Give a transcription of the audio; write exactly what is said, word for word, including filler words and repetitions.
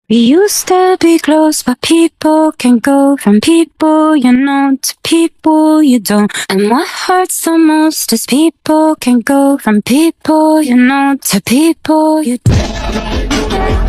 We used to be close, but people can go from people you know to people you don't. And what hurts the most is people can go from people you know to people you don't.